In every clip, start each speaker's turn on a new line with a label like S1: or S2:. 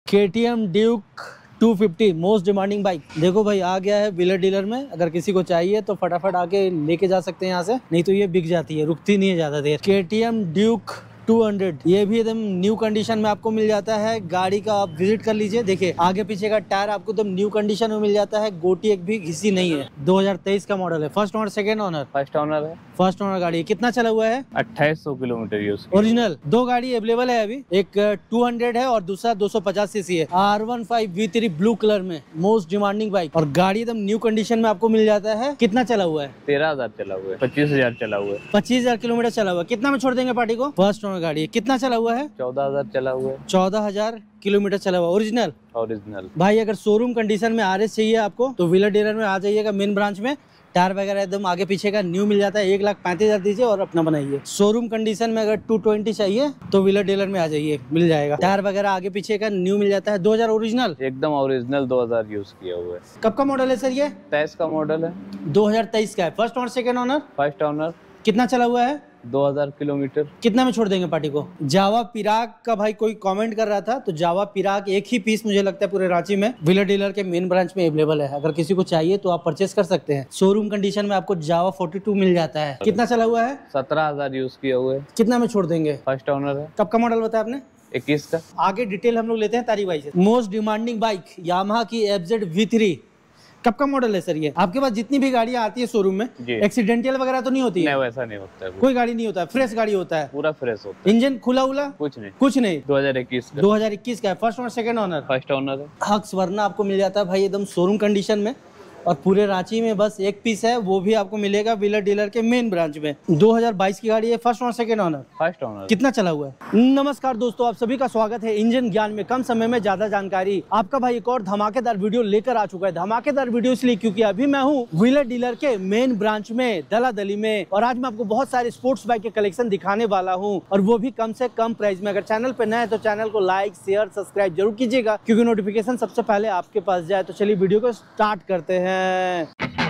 S1: KTM Duke 250 most demanding bike. देखो भाई आ गया है व्हीलर डीलर में। अगर किसी को चाहिए तो फटाफट आके लेके जा सकते हैं यहाँ से, नहीं तो ये बिक जाती है, रुकती नहीं है ज्यादा देर। KTM ड्यूक 200 ये भी एकदम न्यू कंडीशन में आपको मिल जाता है। गाड़ी का आप विजिट कर लीजिए, देखिए आगे पीछे का टायर आपको एकदम न्यू कंडीशन में मिल जाता है। गोटी एक भी घिसी नहीं है। 2023 का मॉडल है। First owner second owner?
S2: First owner है।
S1: फर्स्ट ओनर गाड़ी। कितना चला हुआ है?
S2: 2800 किलोमीटर यूज।
S1: ओरिजिनल। दो गाड़ी अवेलेबल है अभी, एक 200 है और दूसरा 250 सीसी है। R15 V3 ब्लू कलर में, मोस्ट डिमांडिंग बाइक, और गाड़ी एकदम न्यू कंडीशन में आपको मिल जाता है। कितना चला हुआ है?
S2: 13,000 चला हुआ है। 25,000 चला हुआ है।
S1: 25,000 किलोमीटर चला हुआ है। कितना में छोड़ देंगे पार्टी को? फर्स्ट ओनर गाड़ी है। कितना चला हुआ है?
S2: 14,000 चला हुआ है।
S1: 14,000 किलोमीटर चला हुआ। ओरिजिनल?
S2: ओरिजिनल।
S1: भाई अगर शोरूम कंडीशन में RS चाहिए आपको तो व्हीलर डीलर में आ जाइएगा, मेन ब्रांच में। टायर वगैरह एकदम आगे पीछे का न्यू मिल जाता है। 1,35,000 दीजिए और अपना बनाइए। शोरूम कंडीशन में अगर 220 चाहिए तो व्हीलर डीलर में आ जाइए, मिल जाएगा। टायर वगैरह आगे पीछे का न्यू मिल जाता है। 2000 ओरिजिनल?
S2: एकदम ओरिजिनल 2000 यूज किया हुआ है।
S1: कब का मॉडल है सर ये?
S2: 23 का मॉडल है।
S1: 2023 का है। First owner second owner?
S2: First owner.
S1: कितना चला हुआ है?
S2: 2000 किलोमीटर।
S1: कितना में छोड़ देंगे पार्टी को? जावा पिराग का भाई कोई कमेंट कर रहा था, तो जावा पिराग एक ही पीस मुझे लगता है पूरे रांची में व्हीलर डीलर के मेन ब्रांच में अवेलेबल है। अगर किसी को चाहिए तो आप परचेस कर सकते हैं। शोरूम कंडीशन में आपको जावा 42 मिल जाता है। कितना चला हुआ है?
S2: 17,000 यूज किया हुआ है।
S1: कितना में छोड़ देंगे?
S2: फर्स्ट ओनर है।
S1: कब का मॉडल बताया आपने?
S2: 21 का।
S1: आगे डिटेल हम लोग लेते हैं तारी भाई से। मोस्ट डिमांडिंग बाइक यामाहा की FZ V3। कब का मॉडल है सर ये? आपके पास जितनी भी गाड़ियां आती है शोरूम में, एक्सीडेंटल वगैरह तो नहीं होती है?
S2: नहीं, वैसा नहीं होता है।
S1: कोई गाड़ी नहीं होता है, फ्रेश गाड़ी होता है,
S2: पूरा फ्रेश होता है।
S1: इंजन खुला उला?
S2: कुछ नहीं।
S1: कुछ नहीं।
S2: 2021 का।
S1: 2021 का है। First owner second owner?
S2: First owner है।
S1: हक्स वरना आपको मिल जाता है भाई एकदम शोरूम कंडीशन में, और पूरे रांची में बस एक पीस है, वो भी आपको मिलेगा व्हीलर डीलर के मेन ब्रांच में। 2022 की गाड़ी है। First owner second owner?
S2: First owner.
S1: कितना चला हुआ है? नमस्कार दोस्तों, आप सभी का स्वागत है इंजन ज्ञान में। कम समय में ज्यादा जानकारी। आपका भाई एक और धमाकेदार वीडियो लेकर आ चुका है। धमाकेदार वीडियो इसलिए क्योंकि अभी मैं हूँ व्हीलर डीलर के मेन ब्रांच में, दलादली में, और आज मैं आपको बहुत सारे स्पोर्ट्स बाइक के कलेक्शन दिखाने वाला हूँ, और वो भी कम से कम प्राइस में। अगर चैनल पे नए हैं तो चैनल को लाइक शेयर सब्सक्राइब जरूर कीजिएगा, क्योंकि नोटिफिकेशन सबसे पहले आपके पास जाए। तो चलिए वीडियो को स्टार्ट करते हैं।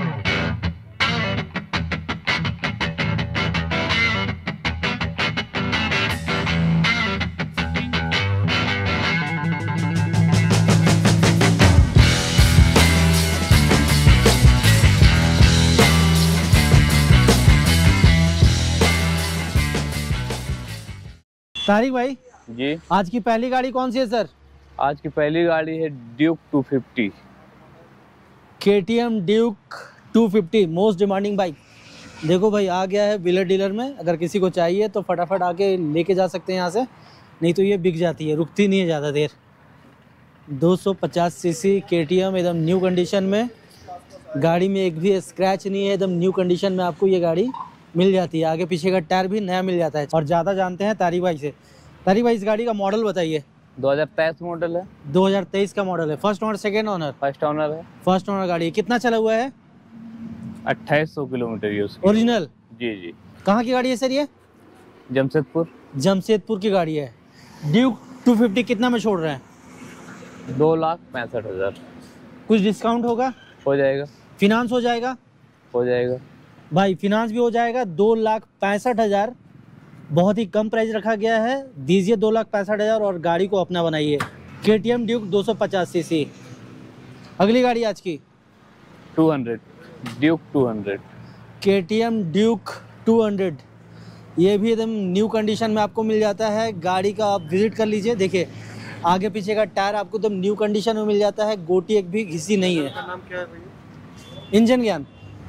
S1: तारिक भाई
S2: जी,
S1: आज की पहली गाड़ी कौन सी है सर?
S2: आज की पहली गाड़ी है Duke 250।
S1: KTM Duke 250 most demanding bike. देखो भाई आ गया है व्हीलर डीलर में। अगर किसी को चाहिए तो फटाफट आके लेके जा सकते हैं यहाँ से, नहीं तो ये बिक जाती है, रुकती नहीं है ज़्यादा देर। 250 सीसी KTM एकदम न्यू कंडीशन में। गाड़ी में एक भी स्क्रैच नहीं है, एकदम न्यू कंडीशन में आपको ये गाड़ी मिल जाती है। आगे पीछे का टायर भी नया मिल जाता है। और ज़्यादा जानते हैं तारिक भाई से। तारिक भाई इस गाड़ी का मॉडल बताइए।
S2: 2023 मॉडल है।
S1: 2023 का मॉडल है। First owner second owner?
S2: First owner है।
S1: फर्स्ट ओनर गाड़ी है। कितना चला हुआ है?
S2: 2800 किलोमीटर यूज।
S1: ओरिजिनल?
S2: जी जी।
S1: कहाँ की गाड़ी है सर ये?
S2: जमशेदपुर।
S1: जमशेदपुर की गाड़ी है। ड्यूक 250 कितना में छोड़ रहे हैं?
S2: 2,65,000।
S1: कुछ डिस्काउंट होगा?
S2: हो जाएगा।
S1: फिनांस हो जाएगा?
S2: हो जाएगा
S1: भाई फिनांस भी हो जाएगा। 2,65,000 बहुत ही कम प्राइस रखा गया है। दीजिए 2,65,000 और गाड़ी को अपना बनाइए। KTM Duke 250 CC. अगली गाड़ी आज की
S2: 200 ड्यूक 200।
S1: KTM ड्यूक 200 ये भी एकदम न्यू कंडीशन में आपको मिल जाता है। गाड़ी का आप विजिट कर लीजिए, देखिए आगे पीछे का टायर आपको एकदम न्यू कंडीशन में मिल जाता है। गोटी एक भी घिसी नहीं है।
S2: नाम क्या है भैया?
S1: इंजन ज्ञान।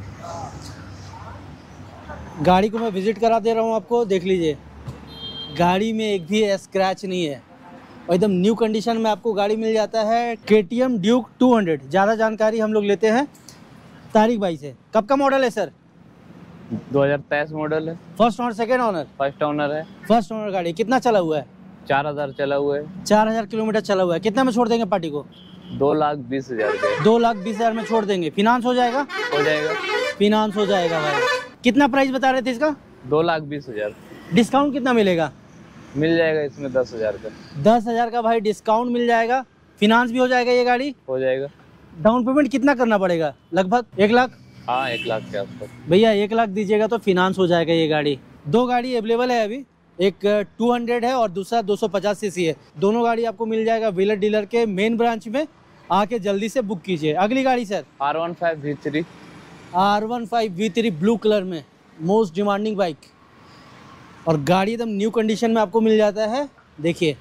S1: गाड़ी को मैं विजिट करा दे रहा हूँ आपको, देख लीजिए गाड़ी में एक भी स्क्रैच नहीं है, और एकदम न्यू कंडीशन में आपको गाड़ी मिल जाता है। KTM Duke 200। ज़्यादा जानकारी हम लोग लेते हैं तारिक भाई से। कब का मॉडल है सर?
S2: 2023 मॉडल है।
S1: First owner second owner?
S2: First owner है।
S1: फर्स्ट ओनर गाड़ी। कितना चला हुआ है?
S2: 4,000 चला हुआ है।
S1: 4,000 किलोमीटर चला हुआ है। कितना में छोड़ देंगे पार्टी को?
S2: 2,20,000।
S1: 2,20,000 में छोड़ देंगे। फिनांस हो जाएगा?
S2: हो जाएगा।
S1: फिनांस हो जाएगा भाई। कितना प्राइस बता रहे थे इसका?
S2: 2,20,000।
S1: डिस्काउंट कितना मिलेगा?
S2: मिल जाएगा इसमें 10,000 का।
S1: 10,000 का भाई डिस्काउंट मिल जाएगा। फिनांस भी हो जाएगा ये गाड़ी?
S2: हो जाएगा।
S1: डाउन पेमेंट कितना करना पड़ेगा? लगभग 1 लाख?
S2: हाँ, 1 लाख के आसपास।
S1: भैया 1 लाख दीजिएगा तो फिनांस हो जाएगा ये गाड़ी। दो गाड़ी अवेलेबल है अभी, एक 200 है और दूसरा 250 सीसी है। दोनों गाड़ी आपको मिल जाएगा व्हीलर डीलर के मेन ब्रांच में, आके जल्दी से बुक कीजिए। अगली गाड़ी sir
S2: R15 V3।
S1: R15 V3 blue colour में, मोस्ट डिमांडिंग बाइक, और गाड़ी एकदम न्यू कंडीशन में आपको मिल जाता है। देखिए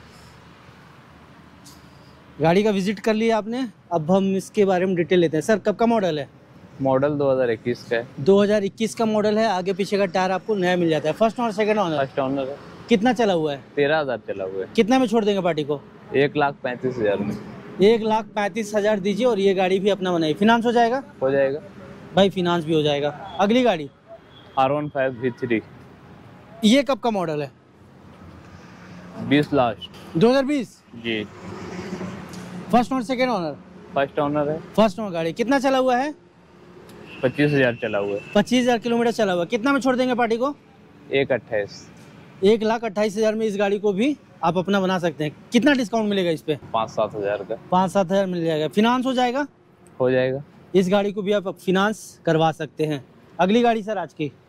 S1: गाड़ी का विजिट कर लिया आपने, अब हम इसके बारे में डिटेल लेते हैं। सर कब का मॉडल है?
S2: मॉडल 2021 का है।
S1: 2021 का मॉडल है। आगे पीछे का टायर आपको नया मिल जाता है। फर्स्ट और सेकंड ओनर?
S2: फर्स्ट ओनर है।
S1: कितना चला हुआ है?
S2: 13,000 चला हुआ है।
S1: कितना में छोड़ देंगे पार्टी को?
S2: 1,35,000 में।
S1: 1,35,000 दीजिए और ये गाड़ी भी अपना बनाइए। फिनांस हो जाएगा?
S2: हो जाएगा
S1: भाई, फिनांस भी हो जाएगा। अगली गाड़ी
S2: R15 V3।
S1: ये कब का मॉडल है?
S2: 20 लास्ट।
S1: 2020?
S2: जी।
S1: फर्स्ट और सेकंड ओनर?
S2: फर्स्ट ओनर है।
S1: फर्स्ट ओनर गाड़ी। कितना चला हुआ है?
S2: 25,000 चला हुआ है।
S1: 25,000 किलोमीटर चला हुआ है। कितना में छोड़ देंगे पार्टी को?
S2: 1,28,000।
S1: 1,28,000 में इस गाड़ी को भी आप अपना बना सकते हैं। कितना डिस्काउंट मिलेगा इस पे?
S2: 5-7 हज़ार का।
S1: 5-7 हज़ार मिल जाएगा। फिनांस हो जाएगा?
S2: हो जाएगा।
S1: इस गाड़ी को भी आप फिनांस करवा सकते हैं। अगली गाड़ी सर आज की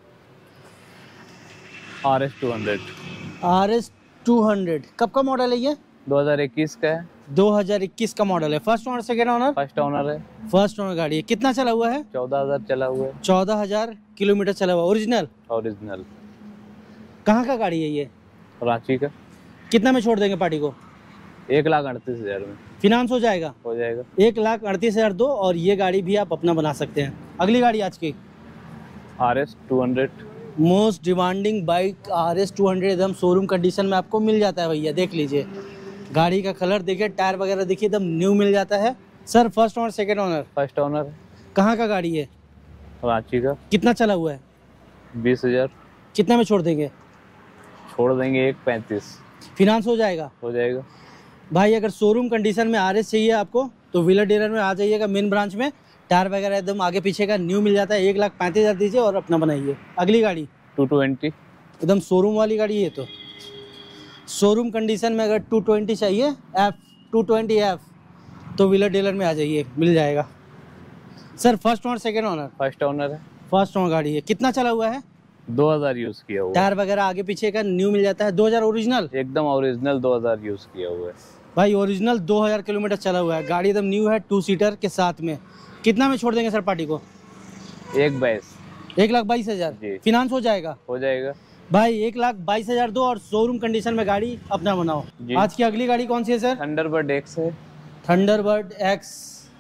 S2: RS200।
S1: RS200 कब का मॉडल है ये?
S2: 2021 का है।
S1: 2021 का मॉडल है। First owner second owner?
S2: First owner है।
S1: फर्स्ट ओनर गाड़ी है। कितना चला हुआ है?
S2: 14,000 चला हुआ है।
S1: 14,000 किलोमीटर चला हुआ। ओरिजिनल?
S2: ओरिजिनल।
S1: कहाँ का गाड़ी है ये?
S2: रांची का।
S1: कितना में छोड़ देंगे पार्टी को?
S2: 1,38,000 में।
S1: फिनांस हो जाएगा?
S2: हो जाएगा।
S1: 1,38,000 दो और ये गाड़ी भी आप अपना बना सकते हैं। अगली गाड़ी आज की
S2: RS200।
S1: Most demanding bike RS200 एकदम शोरूम कंडीशन में आपको मिल जाता है भैया। देख लीजिए गाड़ी का कलर देखिए, टायर वगैरह देखिए, एकदम न्यू मिल जाता है। Sir first owner second owner?
S2: First owner है।
S1: कहाँ का गाड़ी है?
S2: रांची का।
S1: कितना चला हुआ है?
S2: 20,000।
S1: कितना में छोड़ देंगे?
S2: छोड़ देंगे 1,35,000।
S1: फिनांस हो जाएगा?
S2: हो जाएगा।
S1: भाई अगर शोरूम कंडीशन में RS चाहिए आपको तो व्हीलर डीलर में आ जाइएगा मेन ब्रांच में। टायर वगैरह एकदम आगे पीछे का न्यू मिल जाता है। 1,35,000 दीजिए और अपना बनाइए। अगली गाड़ी
S2: 220।
S1: एकदम शोरूम वाली गाड़ी है। तो शोरूम कंडीशन में अगर 220 चाहिए F220F तो व्हीलर डीलर में आ जाइए, मिल जाएगा। Sir first owner second owner?
S2: First owner है।
S1: फर्स्ट ओनर गाड़ी है। कितना चला हुआ है?
S2: 2,000 यूज किया हुआ है।
S1: टायर वगैरह आगे पीछे का न्यू मिल जाता है। 2,000 ओरिजिनल?
S2: एकदम ओरिजिनल 2,000 यूज किया हुआ है।
S1: भाई ओरिजिनल 2,000 किलोमीटर चला हुआ है। गाड़ी एकदम न्यू है, 2 सीटर के साथ में। कितना में छोड़ देंगे सर पार्टी को?
S2: 1,22,000।
S1: 1,22,000?
S2: जी।
S1: फिनांस हो जाएगा?
S2: हो जाएगा।
S1: भाई 1,22,000 दो और शोरूम कंडीशन में गाड़ी अपना बनाओ।
S2: जी।
S1: आज की अगली गाड़ी कौन सी है सर?
S2: थंडरबर्ड X है।
S1: थंडरबर्ड X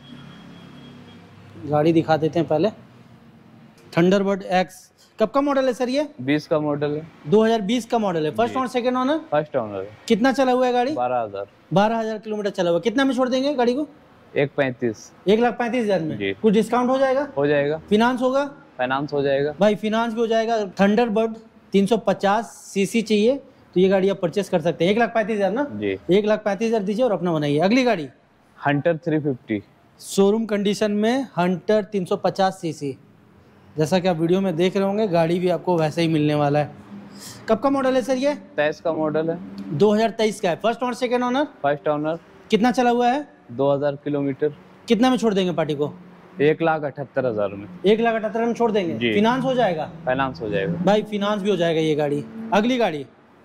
S1: गाड़ी दिखा देते हैं पहले। थंडरबर्ड X कब का मॉडल है सर ये?
S2: 20 का मॉडल है।
S1: 2020 का मॉडल है। First owner second owner?
S2: First owner है।
S1: कितना चला हुआ है गाड़ी?
S2: 12,000।
S1: 12,000 किलोमीटर चला हुआ। कितना में छोड़ देंगे गाड़ी को?
S2: 1,35,000।
S1: 1,35,000 में?
S2: जी।
S1: कुछ डिस्काउंट हो जाएगा?
S2: हो जाएगा।
S1: फिनांस होगा?
S2: फाइनेंस हो जाएगा।
S1: भाई फिनांस भी हो जाएगा। थंडरबर्ड 350 सीसी चाहिए तो ये गाड़ी आप परचेस कर सकते हैं। 1,35,000 ना?
S2: जी।
S1: 1,35,000 दीजिए और अपना बनाइए। अगली गाड़ी
S2: हंटर 350।
S1: शोरूम कंडीशन में हंटर 350 सीसी। जैसा कि आप वीडियो में देख रहे होंगे गाड़ी भी आपको वैसे ही मिलने वाला है। कब का मॉडल है सर ये?
S2: 23 का मॉडल है।
S1: 2023 का है। First owner second owner?
S2: First owner.
S1: कितना चला हुआ है?
S2: 2,000 किलोमीटर।
S1: कितना में छोड़ देंगे पार्टी को?
S2: 1,78,000 में।
S1: 1,78,000 में छोड़ देंगे।
S2: जी।
S1: फिनांस हो जाएगा?
S2: फाइनेंस हो जाएगा।
S1: भाई फिनांस भी हो जाएगा ये गाड़ी। अगली गाड़ी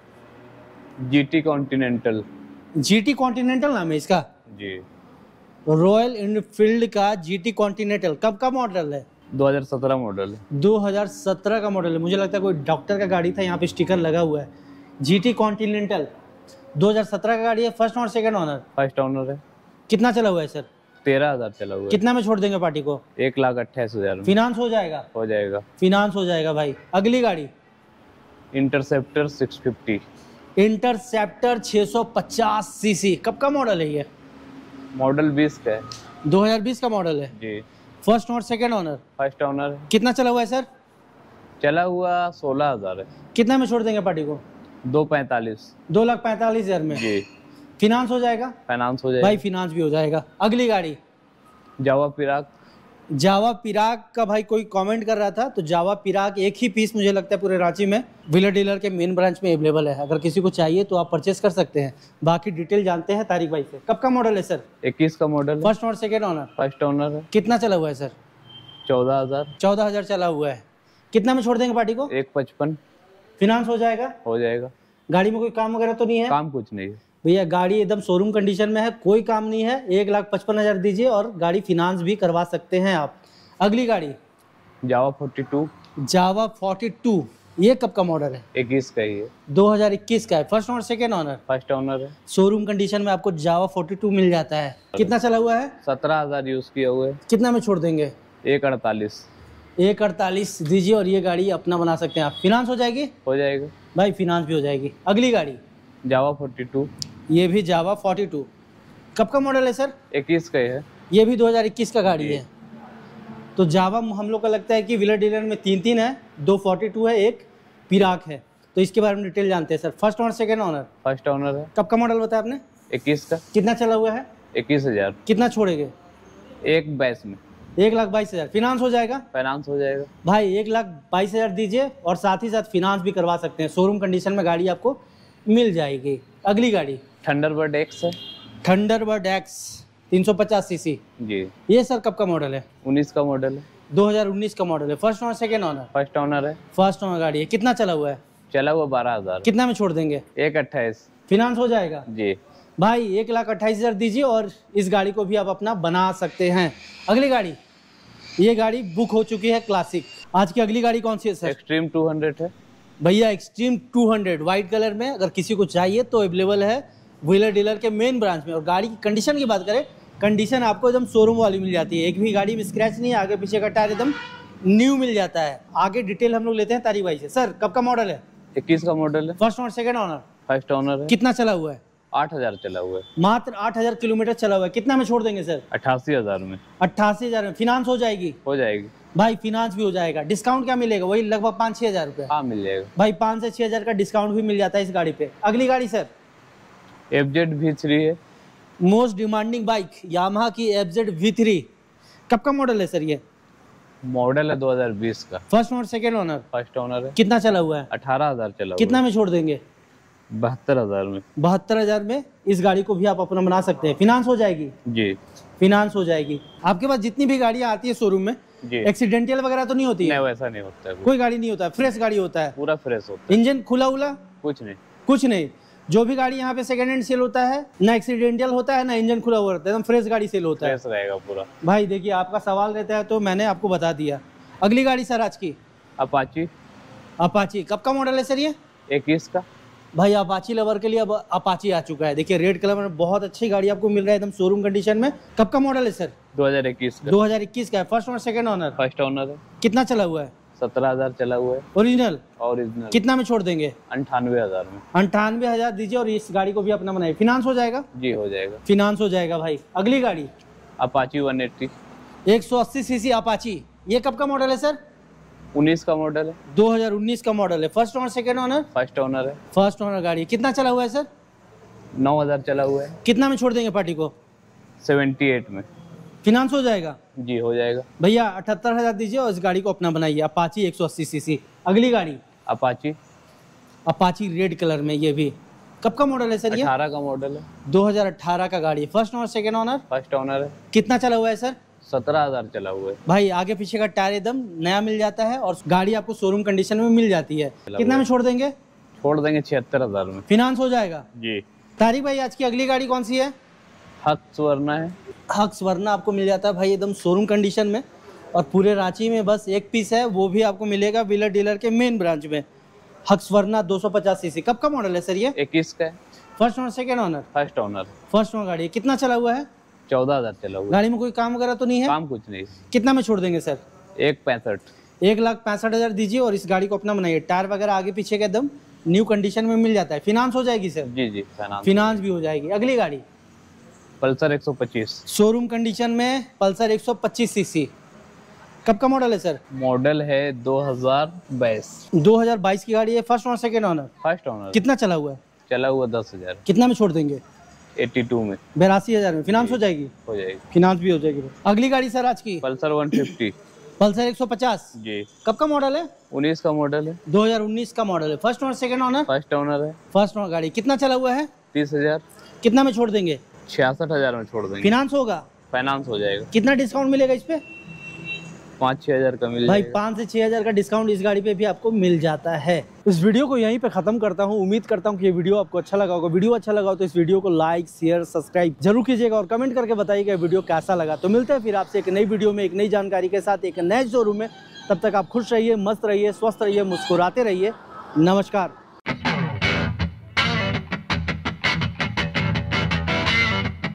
S2: GT कॉन्टिनेंटल।
S1: GT कॉन्टिनेंटल नाम है इसका?
S2: जी।
S1: रॉयल एनफील्ड का GT कॉन्टिनेंटल कब का मॉडल है?
S2: 2017 मॉडल है।
S1: 2017 का मॉडल है। मुझे लगता है कोई डॉक्टर का गाड़ी था, यहाँ पे स्टिकर लगा हुआ है। GT कॉन्टिनेंटल 2017 का गाड़ी है। First owner second owner?
S2: First owner है।
S1: कितना चला हुआ है सर?
S2: 13,000 चला हुआ है।
S1: कितना में छोड़ देंगे पार्टी को?
S2: 1,28,000 में।
S1: फिनांस हो जाएगा?
S2: हो जाएगा।
S1: फिनांस हो जाएगा भाई। अगली गाड़ी
S2: इंटरसेप्टर 650।
S1: इंटरसेप्टर 650 सीसी कब का मॉडल है ये?
S2: मॉडल 20 का है।
S1: 2020 का मॉडल है।
S2: जी।
S1: First owner second owner?
S2: First owner है।
S1: कितना चला हुआ है सर?
S2: चला हुआ 16,000 है।
S1: कितना में छोड़ देंगे पार्टी को?
S2: 2,45,000।
S1: 2,45,000 में?
S2: जी।
S1: फिनांस हो जाएगा?
S2: फाइनेंस हो
S1: भाई
S2: जाएगा।
S1: फिनांस भी हो जाएगा। अगली गाड़ी
S2: जावा पिराग।
S1: जावा पिराग का भाई कोई कमेंट कर रहा था, तो जावा पिराग एक ही पीस मुझे लगता है पूरे रांची में व्हीलर डीलर के मेन ब्रांच में अवेलेबल है। अगर किसी को चाहिए तो आप परचेस कर सकते हैं। बाकी डिटेल जानते हैं तारिक भाई से। कब का मॉडल है सर?
S2: 21 का मॉडल है।
S1: First owner second owner?
S2: First owner है।
S1: कितना चला हुआ है सर?
S2: 14,000।
S1: 14,000 चला हुआ है। कितना में छोड़ देंगे पार्टी को?
S2: 1,55,000।
S1: फिनांस हो जाएगा?
S2: हो जाएगा।
S1: गाड़ी में कोई काम वगैरह तो नहीं है?
S2: काम कुछ नहीं है
S1: भैया गाड़ी एकदम शोरूम कंडीशन में है, कोई काम नहीं है। 1,55,000 दीजिए और गाड़ी फिनांस भी करवा सकते हैं आप। अगली गाड़ी
S2: जावा 42
S1: जावा 42, ये कब का मॉडल है?
S2: 21 का ही है।
S1: 2021 का है। First owner second owner?
S2: First owner है।
S1: शोरूम कंडीशन में आपको जावा 42 मिल जाता है। कितना चला हुआ है?
S2: 17,000 यूज किया हुआ है।
S1: कितना में छोड़ देंगे?
S2: 1,48।
S1: 1,48 दीजिए और ये गाड़ी अपना बना सकते हैं आप। फिनांस हो जाएगी?
S2: हो जाएगा
S1: भाई फिनांस भी हो जाएगी। अगली गाड़ी
S2: जावा 42,
S1: ये भी जावा 42, कब का मॉडल है सर?
S2: 21 का ही है।
S1: ये भी 2021 का गाड़ी है। तो जावा हम लोग का लगता है कि व्हीलर डीलर में 3 है, 2 42 है, 1 पिराक है। तो इसके बारे में डिटेल जानते हैं sir. First owner second owner?
S2: First owner है।
S1: कब का मॉडल बताया आपने?
S2: 21 का।
S1: कितना चला हुआ है?
S2: 21,000।
S1: कितना छोड़ेंगे?
S2: 1,22 में।
S1: 1,22,000। फिनांस हो जाएगा?
S2: फाइनेंस हो जाएगा।
S1: भाई 1,22,000 दीजिए और साथ ही साथ फिनांस भी करवा सकते हैं। शोरूम कंडीशन में गाड़ी आपको मिल जाएगी। अगली गाड़ी
S2: थंडरबर्ड एक्स है।
S1: थंडरबर्ड एक्स 350 सीसी,
S2: जी।
S1: ये सर कब का मॉडल है?
S2: 19 का मॉडल है।
S1: 2019 का मॉडल है। First owner second owner?
S2: First owner है।
S1: फर्स्ट ओनर गाड़ी है। कितना चला हुआ है?
S2: चला हुआ 12,000।
S1: कितना में छोड़ देंगे?
S2: 1,28।
S1: फिनांस हो जाएगा?
S2: जी।
S1: भाई 1,28,000 दीजिए और इस गाड़ी को भी आप अपना बना सकते हैं। अगली गाड़ी, ये गाड़ी बुक हो चुकी है, क्लासिक। आज की अगली गाड़ी कौन सी है सर?
S2: एक्सट्रीम 200 है
S1: भैया। एक्सट्रीम 200 व्हाइट कलर में, अगर किसी को चाहिए तो अवेलेबल है व्हीलर डीलर के मेन ब्रांच में। और गाड़ी की कंडीशन की बात करें, कंडीशन आपको एकदम शोरूम वाली मिल जाती है। एक भी गाड़ी में स्क्रैच नहीं है, आगे पीछे का टायर एकदम न्यू मिल जाता है। आगे डिटेल हम लोग लेते हैं तारीख भाई से। सर कब का मॉडल है?
S2: 21 का मॉडल है।
S1: First owner second owner?
S2: First owner है।
S1: कितना चला हुआ है?
S2: 8,000 चला हुआ है।
S1: मात्र 8,000 किलोमीटर चला हुआ है। कितना में छोड़ देंगे सर?
S2: 88,000 में।
S1: 88,000 में। फिनांस हो जाएगी?
S2: हो जाएगी।
S1: भाई फिनांस भी हो जाएगा। डिस्काउंट क्या मिलेगा? वही लगभग 5-6 हज़ार रुपये।
S2: हाँ मिल जाएगा
S1: भाई 5 से 6 हज़ार का डिस्काउंट भी मिल जाता है इस गाड़ी पे। अगली गाड़ी सर
S2: FZ V3 है।
S1: मोस्ट डिमांडिंग बाइक यामाहा की FZ V3, कब का मॉडल है सर? ये
S2: मॉडल है 2020 का।
S1: First owner second owner?
S2: First owner है।
S1: कितना चला हुआ है?
S2: 18,000 चला हुआ
S1: कितना में छोड़ देंगे?
S2: है। 72,000 में।
S1: 72,000 में इस गाड़ी को भी आप अपना बना सकते हैं। फिनांस हो जाएगी?
S2: जी।
S1: फिनांस हो जाएगी। आपके पास जितनी भी गाड़ियाँ आती है शोरूम में,
S2: जी।
S1: एक्सीडेंटल वगैरह तो नहीं होती है?
S2: नहीं वैसा नहीं होता है।
S1: कोई गाड़ी नहीं होता है, फ्रेश गाड़ी होता है,
S2: पूरा फ्रेश होता
S1: इंजन खुला उला
S2: कुछ नहीं।
S1: कुछ नहीं। जो भी गाड़ी यहाँ पे सेकंड हैंड सेल होता है, ना एक्सीडेंटल होता है ना इंजन खुला हुआ रहता है, एकदम फ्रेश गाड़ी सेल होता है।
S2: फ्रेश रहेगा पूरा।
S1: भाई देखिए आपका सवाल रहता है तो मैंने आपको बता दिया। अगली गाड़ी सर आज की
S2: अपाची
S1: अपाची, कब का मॉडल है सर ये?
S2: 21 का।
S1: भाई अपाची लवर के लिए अब अपाची आ चुका है। देखिए रेड कलर में बहुत अच्छी गाड़ी आपको मिल रहा है एकदम शोरूम कंडीशन में। कब का मॉडल है सर?
S2: 2021 का।
S1: 2021 का है। First owner second owner?
S2: First owner है।
S1: कितना चला हुआ है?
S2: 17,000 चला हुआ है।
S1: ओरिजिनल?
S2: ओरिजिनल।
S1: कितना में छोड़ देंगे?
S2: 98,000 में।
S1: 98,000 दीजिए और इस गाड़ी को भी अपना बनाइए। फिनांस हो जाएगा?
S2: जी हो जाएगा।
S1: फिनांस हो जाएगा भाई। अगली गाड़ी
S2: अपाची 180,
S1: 180 सीसी अपाची, ये कब का मॉडल है सर?
S2: 19 का मॉडल है।
S1: 2019 का मॉडल है। First owner second owner?
S2: First owner है।
S1: फर्स्ट ओनर गाड़ी। कितना चला हुआ है सर?
S2: 9,000 चला हुआ है।
S1: कितना में छोड़ देंगे पार्टी को?
S2: 78 में।
S1: फिनांस हो जाएगा?
S2: जी हो जाएगा।
S1: भैया 78,000 दीजिए और इस गाड़ी को अपना बनाइए। Apache 180 CC. अगली गाड़ी
S2: अपाची
S1: अपाची रेड कलर में, ये भी कब का मॉडल है सर? ये
S2: 18 का मॉडल है।
S1: 2018 का गाड़ी। First owner second owner?
S2: First owner है।
S1: कितना चला हुआ है सर?
S2: 17,000 चला हुआ है।
S1: भाई आगे पीछे का टायर एकदम नया मिल जाता है और गाड़ी आपको शोरूम कंडीशन में मिल जाती है। कितना में छोड़ देंगे?
S2: छोड़ देंगे 76,000 में।
S1: फिनांस हो जाएगा?
S2: जी।
S1: तारिक भाई आज की अगली गाड़ी कौन सी है?
S2: हक्स वरना है।
S1: हक्स वरना आपको मिल जाता है भाई एकदम शोरूम कंडीशन में, और पूरे रांची में बस एक पीस है, वो भी आपको मिलेगा व्हीलर डीलर के मेन ब्रांच में। हक्स वरना 250 सीसी, कब का मॉडल है सर ये?
S2: 21 का है।
S1: First owner second owner?
S2: First owner.
S1: First owner गाड़ी। कितना चला हुआ है?
S2: 14,000 चला हुआ है।
S1: गाड़ी में कोई काम वगैरह तो नहीं है?
S2: काम कुछ नहीं।
S1: कितना में छोड़ देंगे सर?
S2: 1,65।
S1: 1,65,000 दीजिए और इस गाड़ी को अपना बनाइए। टायर वगैरह आगे पीछे के एकदम न्यू कंडीशन में मिल जाता है। फिनांस हो जाएगी सर?
S2: जी जी
S1: फिनांस भी हो जाएगी। अगली गाड़ी
S2: पल्सर 125,
S1: शोरूम कंडीशन में पल्सर 125 सीसी, कब का मॉडल है सर?
S2: मॉडल है 2022।
S1: 2022 की गाड़ी है। First owner second owner?
S2: First owner.
S1: कितना चला हुआ है?
S2: चला हुआ 10,000।
S1: कितना में छोड़ देंगे?
S2: 82 में।
S1: 82,000 में। फिनांस हो जाएगी?
S2: हो जाएगी।
S1: फिनांस भी हो जाएगी। अगली गाड़ी सर आज की
S2: पल्सर 150।
S1: पल्सर 150,
S2: जी।
S1: कब का मॉडल है?
S2: 19 का मॉडल है।
S1: 2019 का मॉडल है। First owner second owner?
S2: First owner है।
S1: फर्स्ट ओनर गाड़ी। कितना चला हुआ है?
S2: 30,000।
S1: कितना में छोड़ देंगे?
S2: 66,000 में छोड़ देंगे।
S1: फिनांस होगा?
S2: फाइनेंस हो जाएगा।
S1: कितना डिस्काउंट मिलेगा इस पे?
S2: 5-6 हजार का मिल
S1: भाई
S2: जाएगा।
S1: 5 से 6 हजार का डिस्काउंट इस गाड़ी पे भी आपको मिल जाता है। इस वीडियो को यहीं पे खत्म करता हूँ। उम्मीद करता हूँ कि ये वीडियो आपको अच्छा लगा होगा। वीडियो अच्छा लगा हो तो इस वीडियो को लाइक शेयर सब्सक्राइब जरूर कीजिएगा और कमेंट करके बताइएगा वीडियो कैसा लगा। तो मिलते हैं फिर आपसे एक नई वीडियो में एक नई जानकारी के साथ एक नए शोरूम में। तब तक आप खुश रहिए, मस्त रहिए, स्वस्थ रहिए, मुस्कुराते रहिए। नमस्कार।